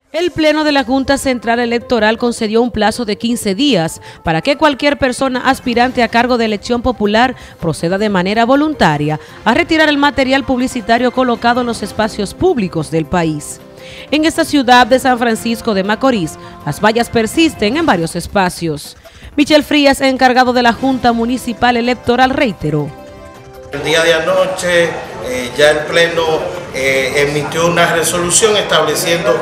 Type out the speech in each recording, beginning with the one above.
El Pleno de la Junta Central Electoral concedió un plazo de 15 días para que cualquier persona aspirante a cargo de elección popular proceda de manera voluntaria a retirar el material publicitario colocado en los espacios públicos del país. En esta ciudad de San Francisco de Macorís, las vallas persisten en varios espacios. Michel Frías, encargado de la Junta Municipal Electoral, reiteró. El día de anoche ya el Pleno emitió una resolución estableciendo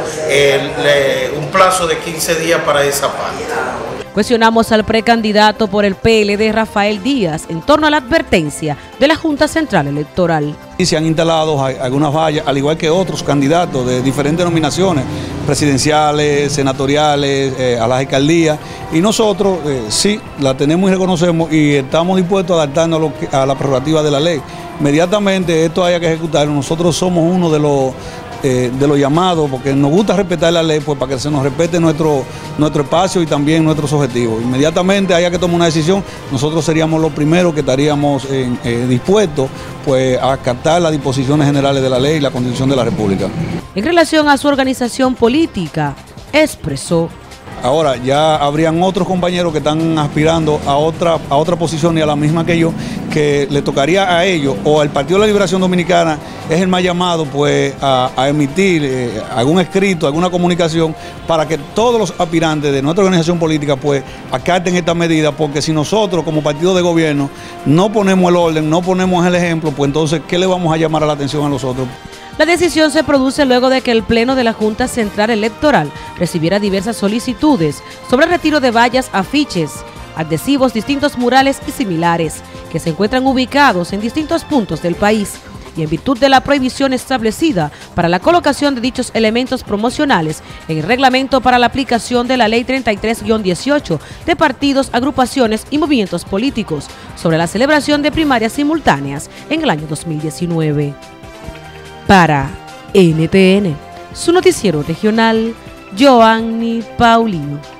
un plazo de 15 días para esa parte. Cuestionamos al precandidato por el PLD, Rafael Díaz, en torno a la advertencia de la Junta Central Electoral. Y se han instalado algunas vallas, al igual que otros candidatos de diferentes nominaciones, presidenciales, senatoriales, a las alcaldías, y nosotros sí la tenemos y reconocemos y estamos dispuestos a adaptarnos a la prerrogativa de la ley. Inmediatamente esto haya que ejecutarlo, nosotros somos uno de los llamados, porque nos gusta respetar la ley, pues para que se nos respete nuestro espacio y también nuestros objetivos. Inmediatamente haya que tomar una decisión, nosotros seríamos los primeros que estaríamos dispuestos pues, a acatar las disposiciones generales de la ley y la Constitución de la República. En relación a su organización política, expresó: ahora ya habrían otros compañeros que están aspirando a otra posición y a la misma que yo, que le tocaría a ellos o al Partido de la Liberación Dominicana es el más llamado pues a emitir algún escrito, alguna comunicación para que todos los aspirantes de nuestra organización política pues acaten esta medida, porque si nosotros como partido de gobierno no ponemos el orden, no ponemos el ejemplo, pues entonces ¿qué le vamos a llamar a la atención a nosotros? La decisión se produce luego de que el Pleno de la Junta Central Electoral recibiera diversas solicitudes sobre el retiro de vallas, afiches, adhesivos, distintos murales y similares, que se encuentran ubicados en distintos puntos del país, y en virtud de la prohibición establecida para la colocación de dichos elementos promocionales en el reglamento para la aplicación de la Ley 33-18 de partidos, agrupaciones y movimientos políticos sobre la celebración de primarias simultáneas en el año 2019. Para NTN, su noticiero regional, Joanny Paulino.